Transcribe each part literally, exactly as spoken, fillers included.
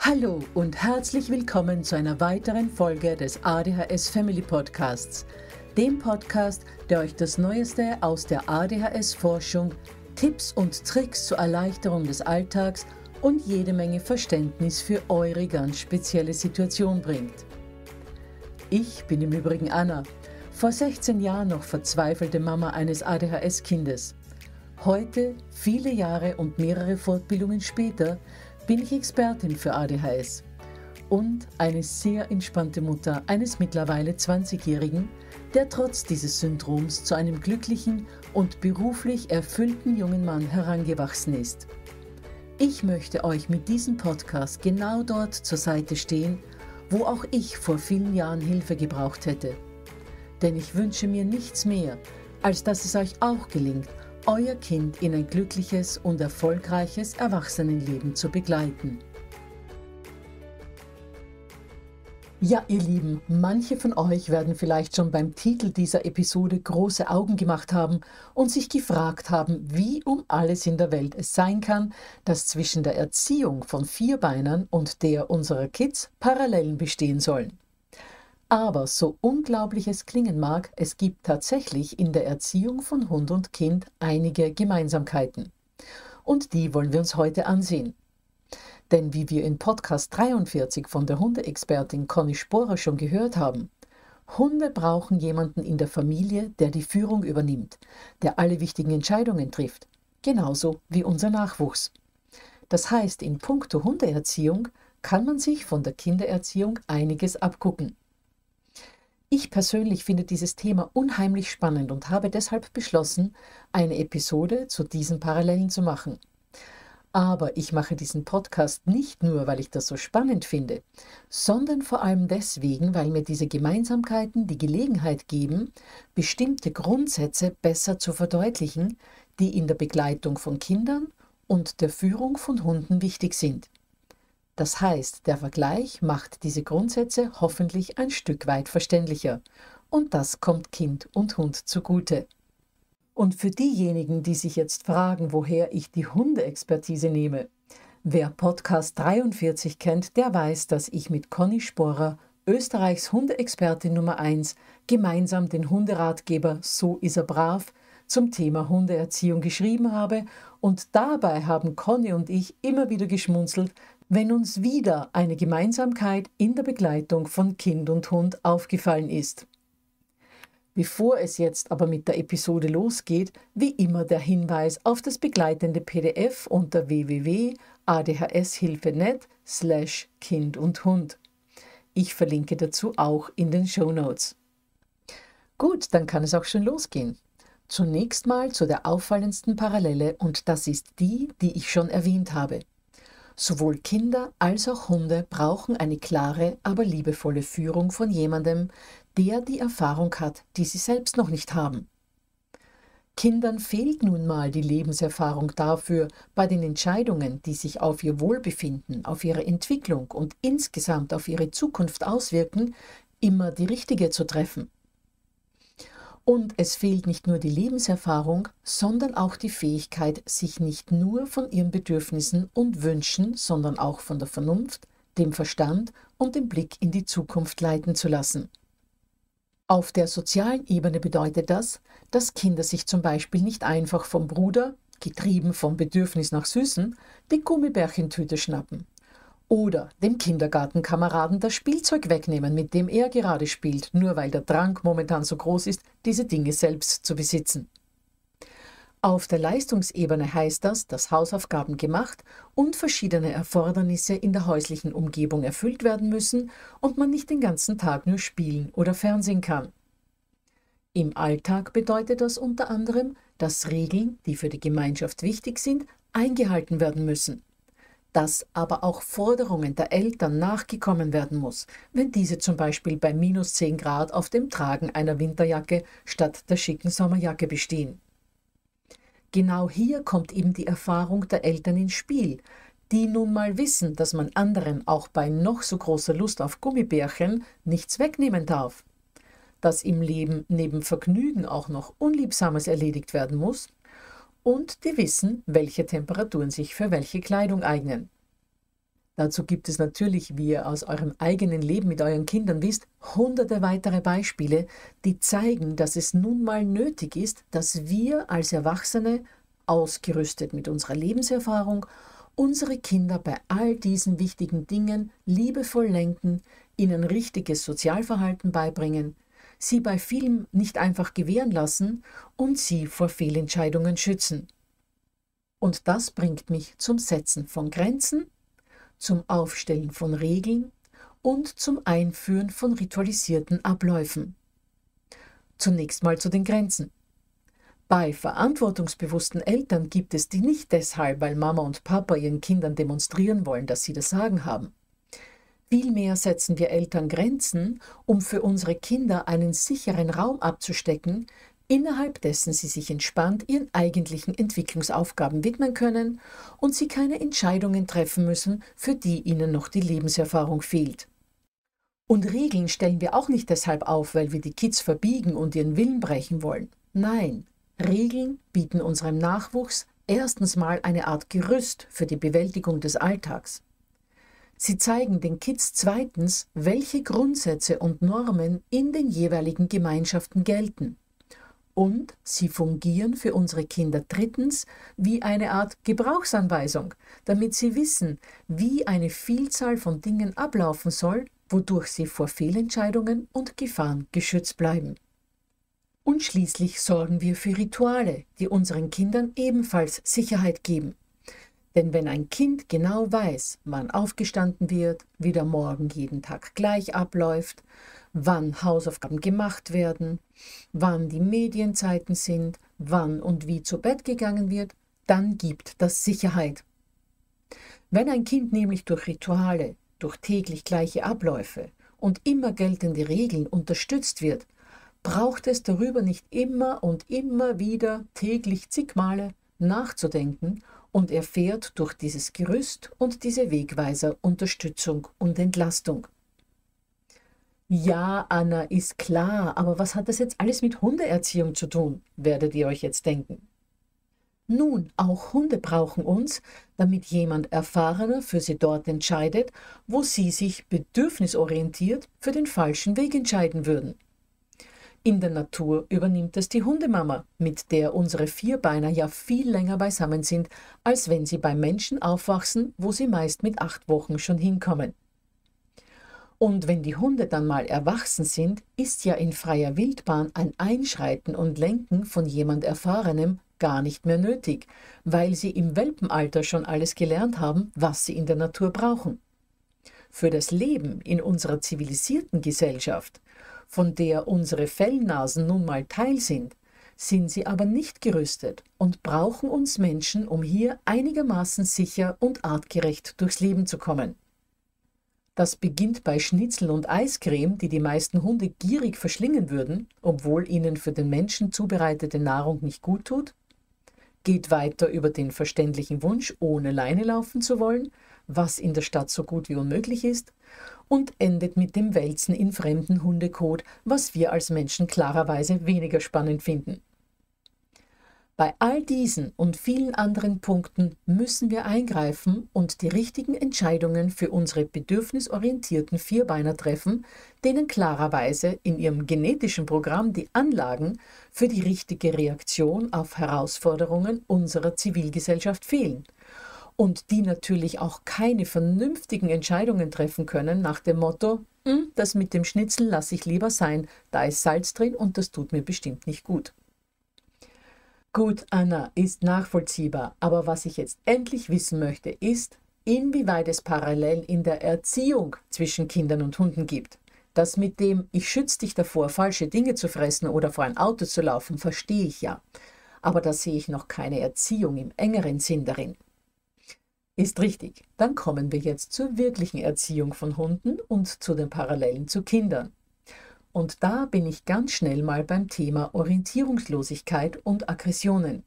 Hallo und herzlich willkommen zu einer weiteren Folge des A D H S Family Podcasts, dem Podcast, der euch das Neueste aus der A D H S-Forschung, Tipps und Tricks zur Erleichterung des Alltags und jede Menge Verständnis für eure ganz spezielle Situation bringt. Ich bin im Übrigen Anna, vor sechzehn Jahren noch verzweifelte Mama eines A D H S-Kindes. Heute, viele Jahre und mehrere Fortbildungen später, bin ich Expertin für A D H S und eine sehr entspannte Mutter eines mittlerweile zwanzigjährigen, der trotz dieses Syndroms zu einem glücklichen und beruflich erfüllten jungen Mann herangewachsen ist. Ich möchte euch mit diesem Podcast genau dort zur Seite stehen, wo auch ich vor vielen Jahren Hilfe gebraucht hätte. Denn ich wünsche mir nichts mehr, als dass es euch auch gelingt, euer Kind in ein glückliches und erfolgreiches Erwachsenenleben zu begleiten. Ja, ihr Lieben, manche von euch werden vielleicht schon beim Titel dieser Episode große Augen gemacht haben und sich gefragt haben, wie um alles in der Welt es sein kann, dass zwischen der Erziehung von Vierbeinern und der unserer Kids Parallelen bestehen sollen. Aber so unglaublich es klingen mag, es gibt tatsächlich in der Erziehung von Hund und Kind einige Gemeinsamkeiten. Und die wollen wir uns heute ansehen. Denn wie wir in Podcast dreiundvierzig von der Hundeexpertin Conny Sporer schon gehört haben, Hunde brauchen jemanden in der Familie, der die Führung übernimmt, der alle wichtigen Entscheidungen trifft, genauso wie unser Nachwuchs. Das heißt, in puncto Hundeerziehung kann man sich von der Kindererziehung einiges abgucken. Ich persönlich finde dieses Thema unheimlich spannend und habe deshalb beschlossen, eine Episode zu diesen Parallelen zu machen. Aber ich mache diesen Podcast nicht nur, weil ich das so spannend finde, sondern vor allem deswegen, weil mir diese Gemeinsamkeiten die Gelegenheit geben, bestimmte Grundsätze besser zu verdeutlichen, die in der Begleitung von Kindern und der Führung von Hunden wichtig sind. Das heißt, der Vergleich macht diese Grundsätze hoffentlich ein Stück weit verständlicher. Und das kommt Kind und Hund zugute. Und für diejenigen, die sich jetzt fragen, woher ich die Hundeexpertise nehme, wer Podcast dreiundvierzig kennt, der weiß, dass ich mit Conny Sporer, Österreichs Hundeexpertin Nummer eins, gemeinsam den Hunderatgeber So ist er brav zum Thema Hundeerziehung geschrieben habe. Und dabei haben Conny und ich immer wieder geschmunzelt, wenn uns wieder eine Gemeinsamkeit in der Begleitung von Kind und Hund aufgefallen ist. Bevor es jetzt aber mit der Episode losgeht, wie immer der Hinweis auf das begleitende P D F unter w w w punkt a d h s hilfe punkt net slash Kind und Hund. Ich verlinke dazu auch in den Shownotes. Gut, dann kann es auch schon losgehen. Zunächst mal zu der auffallendsten Parallele und das ist die, die ich schon erwähnt habe. Sowohl Kinder als auch Hunde brauchen eine klare, aber liebevolle Führung von jemandem, der die Erfahrung hat, die sie selbst noch nicht haben. Kindern fehlt nun mal die Lebenserfahrung dafür, bei den Entscheidungen, die sich auf ihr Wohlbefinden, auf ihre Entwicklung und insgesamt auf ihre Zukunft auswirken, immer die richtige zu treffen. Und es fehlt nicht nur die Lebenserfahrung, sondern auch die Fähigkeit, sich nicht nur von ihren Bedürfnissen und Wünschen, sondern auch von der Vernunft, dem Verstand und dem Blick in die Zukunft leiten zu lassen. Auf der sozialen Ebene bedeutet das, dass Kinder sich zum Beispiel nicht einfach vom Bruder, getrieben vom Bedürfnis nach Süßen, die Gummibärchentüte schnappen. Oder dem Kindergartenkameraden das Spielzeug wegnehmen, mit dem er gerade spielt, nur weil der Drang momentan so groß ist, diese Dinge selbst zu besitzen. Auf der Leistungsebene heißt das, dass Hausaufgaben gemacht und verschiedene Erfordernisse in der häuslichen Umgebung erfüllt werden müssen und man nicht den ganzen Tag nur spielen oder fernsehen kann. Im Alltag bedeutet das unter anderem, dass Regeln, die für die Gemeinschaft wichtig sind, eingehalten werden müssen. Dass aber auch Forderungen der Eltern nachgekommen werden muss, wenn diese zum Beispiel bei minus zehn Grad auf dem Tragen einer Winterjacke statt der schicken Sommerjacke bestehen. Genau hier kommt eben die Erfahrung der Eltern ins Spiel, die nun mal wissen, dass man anderen auch bei noch so großer Lust auf Gummibärchen nichts wegnehmen darf. Dass im Leben neben Vergnügen auch noch Unliebsames erledigt werden muss. Und die wissen, welche Temperaturen sich für welche Kleidung eignen. Dazu gibt es natürlich, wie ihr aus eurem eigenen Leben mit euren Kindern wisst, hunderte weitere Beispiele, die zeigen, dass es nun mal nötig ist, dass wir als Erwachsene, ausgerüstet mit unserer Lebenserfahrung, unsere Kinder bei all diesen wichtigen Dingen liebevoll lenken, ihnen richtiges Sozialverhalten beibringen, sie bei vielem nicht einfach gewähren lassen und sie vor Fehlentscheidungen schützen. Und das bringt mich zum Setzen von Grenzen, zum Aufstellen von Regeln und zum Einführen von ritualisierten Abläufen. Zunächst mal zu den Grenzen. Bei verantwortungsbewussten Eltern gibt es die nicht deshalb, weil Mama und Papa ihren Kindern demonstrieren wollen, dass sie das Sagen haben. Vielmehr setzen wir Eltern Grenzen, um für unsere Kinder einen sicheren Raum abzustecken, innerhalb dessen sie sich entspannt ihren eigentlichen Entwicklungsaufgaben widmen können und sie keine Entscheidungen treffen müssen, für die ihnen noch die Lebenserfahrung fehlt. Und Regeln stellen wir auch nicht deshalb auf, weil wir die Kids verbiegen und ihren Willen brechen wollen. Nein, Regeln bieten unserem Nachwuchs erstens mal eine Art Gerüst für die Bewältigung des Alltags. Sie zeigen den Kids zweitens, welche Grundsätze und Normen in den jeweiligen Gemeinschaften gelten. Und sie fungieren für unsere Kinder drittens wie eine Art Gebrauchsanweisung, damit sie wissen, wie eine Vielzahl von Dingen ablaufen soll, wodurch sie vor Fehlentscheidungen und Gefahren geschützt bleiben. Und schließlich sorgen wir für Rituale, die unseren Kindern ebenfalls Sicherheit geben. Denn wenn ein Kind genau weiß, wann aufgestanden wird, wie der Morgen jeden Tag gleich abläuft, wann Hausaufgaben gemacht werden, wann die Medienzeiten sind, wann und wie zu Bett gegangen wird, dann gibt das Sicherheit. Wenn ein Kind nämlich durch Rituale, durch täglich gleiche Abläufe und immer geltende Regeln unterstützt wird, braucht es darüber nicht immer und immer wieder täglich zig Male nachzudenken und erfährt durch dieses Gerüst und diese Wegweiser Unterstützung und Entlastung. Ja, Anna, ist klar, aber was hat das jetzt alles mit Hundeerziehung zu tun, werdet ihr euch jetzt denken. Nun, auch Hunde brauchen uns, damit jemand Erfahrener für sie dort entscheidet, wo sie sich bedürfnisorientiert für den falschen Weg entscheiden würden. In der Natur übernimmt es die Hundemama, mit der unsere Vierbeiner ja viel länger beisammen sind, als wenn sie beim Menschen aufwachsen, wo sie meist mit acht Wochen schon hinkommen. Und wenn die Hunde dann mal erwachsen sind, ist ja in freier Wildbahn ein Einschreiten und Lenken von jemand Erfahrenem gar nicht mehr nötig, weil sie im Welpenalter schon alles gelernt haben, was sie in der Natur brauchen. Für das Leben in unserer zivilisierten Gesellschaft, von der unsere Fellnasen nun mal Teil sind, sind sie aber nicht gerüstet und brauchen uns Menschen, um hier einigermaßen sicher und artgerecht durchs Leben zu kommen. Das beginnt bei Schnitzel und Eiscreme, die die meisten Hunde gierig verschlingen würden, obwohl ihnen für den Menschen zubereitete Nahrung nicht gut tut, geht weiter über den verständlichen Wunsch, ohne Leine laufen zu wollen, was in der Stadt so gut wie unmöglich ist, und endet mit dem Wälzen in fremden Hundekot, was wir als Menschen klarerweise weniger spannend finden. Bei all diesen und vielen anderen Punkten müssen wir eingreifen und die richtigen Entscheidungen für unsere bedürfnisorientierten Vierbeiner treffen, denen klarerweise in ihrem genetischen Programm die Anlagen für die richtige Reaktion auf Herausforderungen unserer Zivilgesellschaft fehlen und die natürlich auch keine vernünftigen Entscheidungen treffen können nach dem Motto, das mit dem Schnitzel lasse ich lieber sein, da ist Salz drin und das tut mir bestimmt nicht gut. Gut, Anna, ist nachvollziehbar, aber was ich jetzt endlich wissen möchte, ist, inwieweit es Parallelen in der Erziehung zwischen Kindern und Hunden gibt. Das mit dem, ich schütze dich davor, falsche Dinge zu fressen oder vor ein Auto zu laufen, verstehe ich ja. Aber da sehe ich noch keine Erziehung im engeren Sinn darin. Ist richtig, dann kommen wir jetzt zur wirklichen Erziehung von Hunden und zu den Parallelen zu Kindern. Und da bin ich ganz schnell mal beim Thema Orientierungslosigkeit und Aggressionen.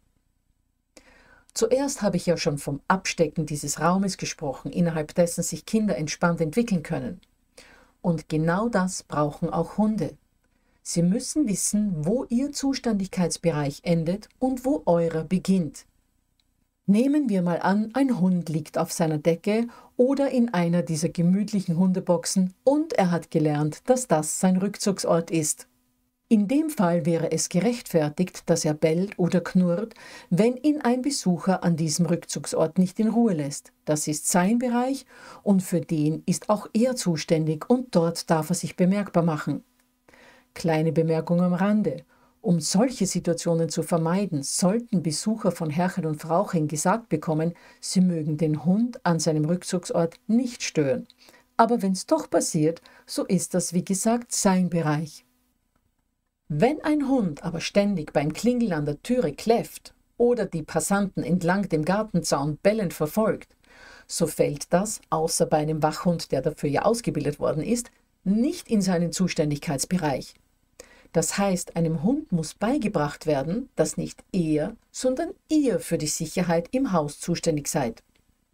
Zuerst habe ich ja schon vom Abstecken dieses Raumes gesprochen, innerhalb dessen sich Kinder entspannt entwickeln können. Und genau das brauchen auch Hunde. Sie müssen wissen, wo ihr Zuständigkeitsbereich endet und wo eurer beginnt. Nehmen wir mal an, ein Hund liegt auf seiner Decke oder in einer dieser gemütlichen Hundeboxen und er hat gelernt, dass das sein Rückzugsort ist. In dem Fall wäre es gerechtfertigt, dass er bellt oder knurrt, wenn ihn ein Besucher an diesem Rückzugsort nicht in Ruhe lässt. Das ist sein Bereich und für den ist auch er zuständig und dort darf er sich bemerkbar machen. Kleine Bemerkung am Rande. Um solche Situationen zu vermeiden, sollten Besucher von Herrchen und Frauchen gesagt bekommen, sie mögen den Hund an seinem Rückzugsort nicht stören. Aber wenn es doch passiert, so ist das wie gesagt sein Bereich. Wenn ein Hund aber ständig beim Klingeln an der Türe kläfft oder die Passanten entlang dem Gartenzaun bellend verfolgt, so fällt das, außer bei einem Wachhund, der dafür ja ausgebildet worden ist, nicht in seinen Zuständigkeitsbereich. Das heißt, einem Hund muss beigebracht werden, dass nicht er, sondern ihr für die Sicherheit im Haus zuständig seid.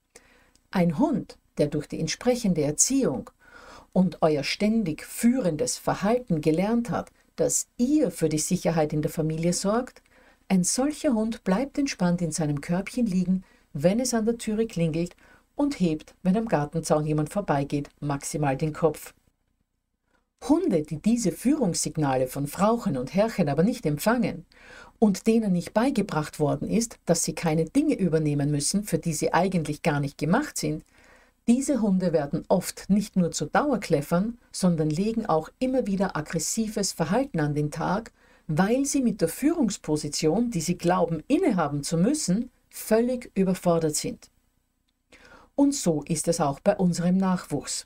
Ein Hund, der durch die entsprechende Erziehung und euer ständig führendes Verhalten gelernt hat, dass ihr für die Sicherheit in der Familie sorgt, ein solcher Hund bleibt entspannt in seinem Körbchen liegen, wenn es an der Türe klingelt und hebt, wenn am Gartenzaun jemand vorbeigeht, maximal den Kopf. Hunde, die diese Führungssignale von Frauchen und Herrchen aber nicht empfangen und denen nicht beigebracht worden ist, dass sie keine Dinge übernehmen müssen, für die sie eigentlich gar nicht gemacht sind, diese Hunde werden oft nicht nur zu Dauerkläffern, sondern legen auch immer wieder aggressives Verhalten an den Tag, weil sie mit der Führungsposition, die sie glauben innehaben zu müssen, völlig überfordert sind. Und so ist es auch bei unserem Nachwuchs.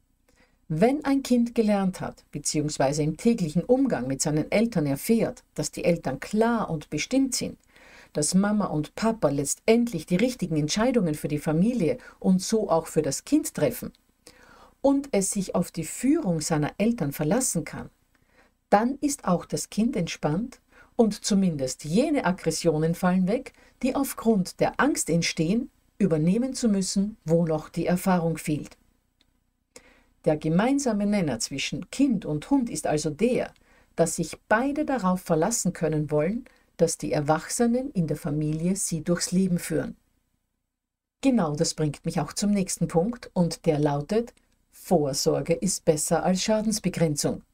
Wenn ein Kind gelernt hat, beziehungsweise im täglichen Umgang mit seinen Eltern erfährt, dass die Eltern klar und bestimmt sind, dass Mama und Papa letztendlich die richtigen Entscheidungen für die Familie und so auch für das Kind treffen und es sich auf die Führung seiner Eltern verlassen kann, dann ist auch das Kind entspannt und zumindest jene Aggressionen fallen weg, die aufgrund der Angst entstehen, übernehmen zu müssen, wo noch die Erfahrung fehlt. Der gemeinsame Nenner zwischen Kind und Hund ist also der, dass sich beide darauf verlassen können wollen, dass die Erwachsenen in der Familie sie durchs Leben führen. Genau das bringt mich auch zum nächsten Punkt und der lautet: Vorsorge ist besser als Schadensbegrenzung.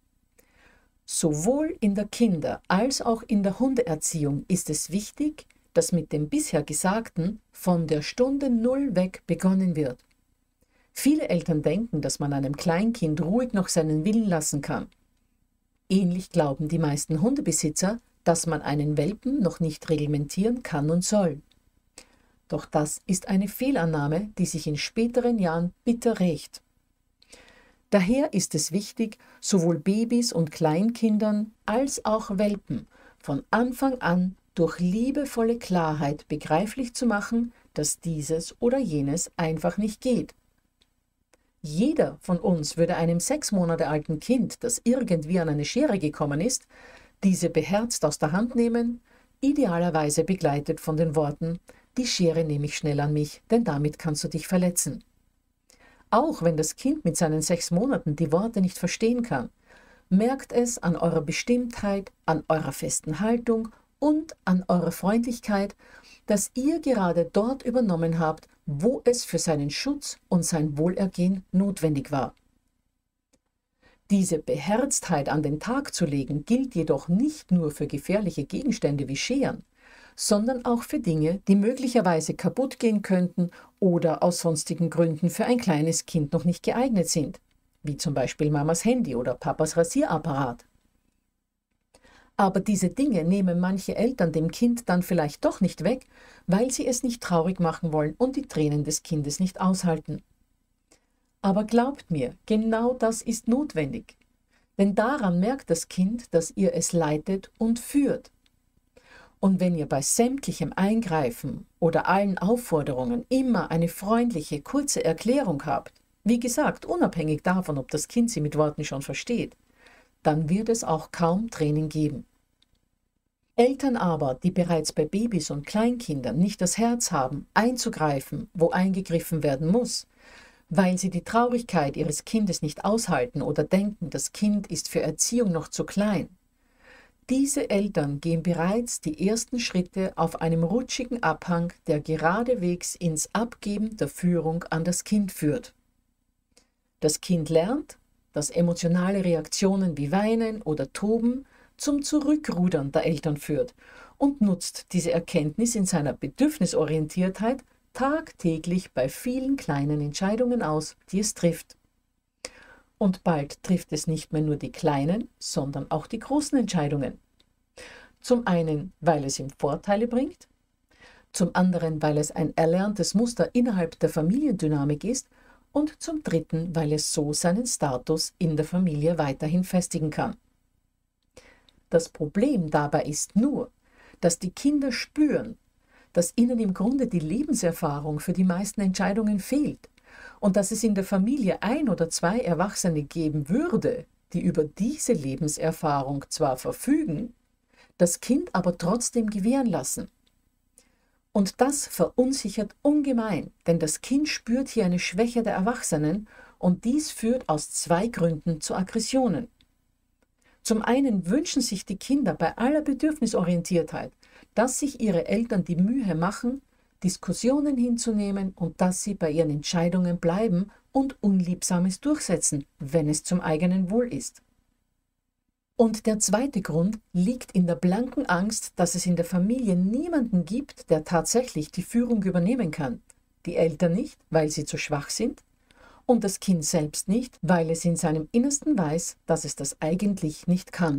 Sowohl in der Kinder- als auch in der Hundeerziehung ist es wichtig, dass mit dem bisher Gesagten von der Stunde Null weg begonnen wird. Viele Eltern denken, dass man einem Kleinkind ruhig noch seinen Willen lassen kann. Ähnlich glauben die meisten Hundebesitzer, dass man einen Welpen noch nicht reglementieren kann und soll. Doch das ist eine Fehlannahme, die sich in späteren Jahren bitter rächt. Daher ist es wichtig, sowohl Babys und Kleinkindern als auch Welpen von Anfang an durch liebevolle Klarheit begreiflich zu machen, dass dieses oder jenes einfach nicht geht. Jeder von uns würde einem sechs Monate alten Kind, das irgendwie an eine Schere gekommen ist, diese beherzt aus der Hand nehmen, idealerweise begleitet von den Worten: Die Schere nehme ich schnell an mich, denn damit kannst du dich verletzen. Auch wenn das Kind mit seinen sechs Monaten die Worte nicht verstehen kann, merkt es an eurer Bestimmtheit, an eurer festen Haltung und an eurer Freundlichkeit, dass ihr gerade dort übernommen habt, wo es für seinen Schutz und sein Wohlergehen notwendig war. Diese Beherztheit an den Tag zu legen, gilt jedoch nicht nur für gefährliche Gegenstände wie Scheren, sondern auch für Dinge, die möglicherweise kaputt gehen könnten oder aus sonstigen Gründen für ein kleines Kind noch nicht geeignet sind, wie zum Beispiel Mamas Handy oder Papas Rasierapparat. Aber diese Dinge nehmen manche Eltern dem Kind dann vielleicht doch nicht weg, weil sie es nicht traurig machen wollen und die Tränen des Kindes nicht aushalten. Aber glaubt mir, genau das ist notwendig. Denn daran merkt das Kind, dass ihr es leitet und führt. Und wenn ihr bei sämtlichem Eingreifen oder allen Aufforderungen immer eine freundliche, kurze Erklärung habt, wie gesagt, unabhängig davon, ob das Kind sie mit Worten schon versteht, dann wird es auch kaum Tränen geben. Eltern aber, die bereits bei Babys und Kleinkindern nicht das Herz haben, einzugreifen, wo eingegriffen werden muss, weil sie die Traurigkeit ihres Kindes nicht aushalten oder denken, das Kind ist für Erziehung noch zu klein, Diese Eltern gehen bereits die ersten Schritte auf einem rutschigen Abhang, der geradewegs ins Abgeben der Führung an das Kind führt. Das Kind lernt, dass emotionale Reaktionen wie Weinen oder Toben zum Zurückrudern der Eltern führt und nutzt diese Erkenntnis in seiner Bedürfnisorientiertheit tagtäglich bei vielen kleinen Entscheidungen aus, die es trifft. Und bald trifft es nicht mehr nur die kleinen, sondern auch die großen Entscheidungen. Zum einen, weil es ihm Vorteile bringt, zum anderen, weil es ein erlerntes Muster innerhalb der Familiendynamik ist und zum dritten, weil es so seinen Status in der Familie weiterhin festigen kann. Das Problem dabei ist nur, dass die Kinder spüren, dass ihnen im Grunde die Lebenserfahrung für die meisten Entscheidungen fehlt und dass es in der Familie ein oder zwei Erwachsene geben würde, die über diese Lebenserfahrung zwar verfügen, das Kind aber trotzdem gewähren lassen. Und das verunsichert ungemein, denn das Kind spürt hier eine Schwäche der Erwachsenen und dies führt aus zwei Gründen zu Aggressionen. Zum einen wünschen sich die Kinder bei aller Bedürfnisorientiertheit, dass sich ihre Eltern die Mühe machen, Diskussionen hinzunehmen und dass sie bei ihren Entscheidungen bleiben und Unliebsames durchsetzen, wenn es zum eigenen Wohl ist. Und der zweite Grund liegt in der blanken Angst, dass es in der Familie niemanden gibt, der tatsächlich die Führung übernehmen kann. Die Eltern nicht, weil sie zu schwach sind, und das Kind selbst nicht, weil es in seinem Innersten weiß, dass es das eigentlich nicht kann.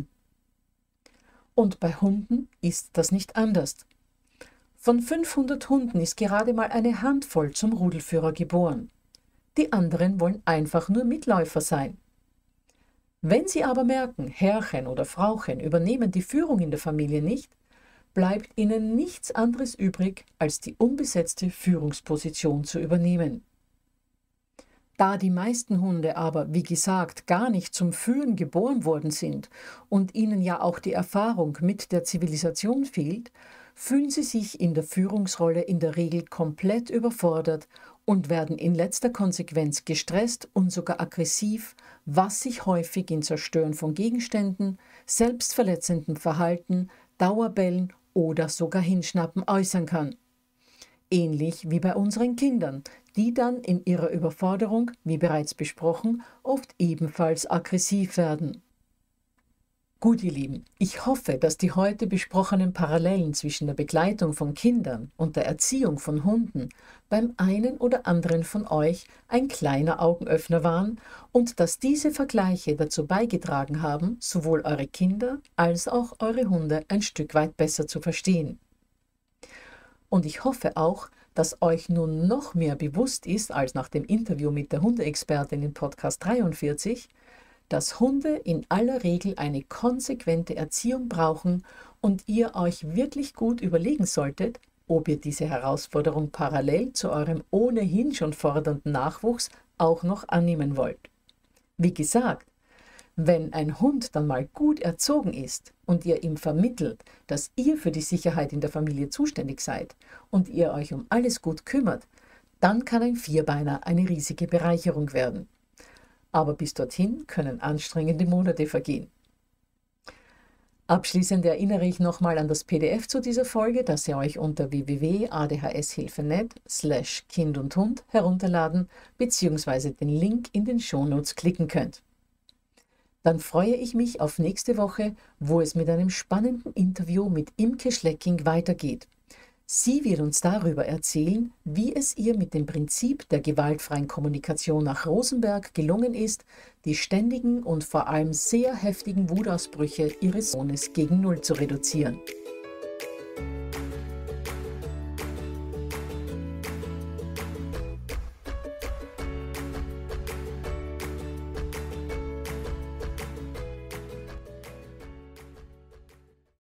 Und bei Hunden ist das nicht anders. Von fünfhundert Hunden ist gerade mal eine Handvoll zum Rudelführer geboren. Die anderen wollen einfach nur Mitläufer sein. Wenn sie aber merken, Herrchen oder Frauchen übernehmen die Führung in der Familie nicht, bleibt ihnen nichts anderes übrig, als die unbesetzte Führungsposition zu übernehmen. Da die meisten Hunde aber, wie gesagt, gar nicht zum Führen geboren worden sind und ihnen ja auch die Erfahrung mit der Zivilisation fehlt, fühlen sie sich in der Führungsrolle in der Regel komplett überfordert und werden in letzter Konsequenz gestresst und sogar aggressiv, was sich häufig in Zerstören von Gegenständen, selbstverletzendem Verhalten, Dauerbellen oder sogar Hinschnappen äußern kann. Ähnlich wie bei unseren Kindern, die dann in ihrer Überforderung, wie bereits besprochen, oft ebenfalls aggressiv werden. Gut, ihr Lieben, ich hoffe, dass die heute besprochenen Parallelen zwischen der Begleitung von Kindern und der Erziehung von Hunden beim einen oder anderen von euch ein kleiner Augenöffner waren und dass diese Vergleiche dazu beigetragen haben, sowohl eure Kinder als auch eure Hunde ein Stück weit besser zu verstehen. Und ich hoffe auch, dass euch nun noch mehr bewusst ist als nach dem Interview mit der Hundeexpertin in Podcast dreiundvierzig, dass Hunde in aller Regel eine konsequente Erziehung brauchen und ihr euch wirklich gut überlegen solltet, ob ihr diese Herausforderung parallel zu eurem ohnehin schon fordernden Nachwuchs auch noch annehmen wollt. Wie gesagt, wenn ein Hund dann mal gut erzogen ist und ihr ihm vermittelt, dass ihr für die Sicherheit in der Familie zuständig seid und ihr euch um alles gut kümmert, dann kann ein Vierbeiner eine riesige Bereicherung werden. Aber bis dorthin können anstrengende Monate vergehen. Abschließend erinnere ich nochmal an das P D F zu dieser Folge, das ihr euch unter w w w punkt a d h s hilfe punkt net slash Kind und Hund herunterladen bzw. den Link in den Shownotes klicken könnt. Dann freue ich mich auf nächste Woche, wo es mit einem spannenden Interview mit Imke Schlecking weitergeht. Sie wird uns darüber erzählen, wie es ihr mit dem Prinzip der gewaltfreien Kommunikation nach Rosenberg gelungen ist, die ständigen und vor allem sehr heftigen Wutausbrüche ihres Sohnes gegen Null zu reduzieren.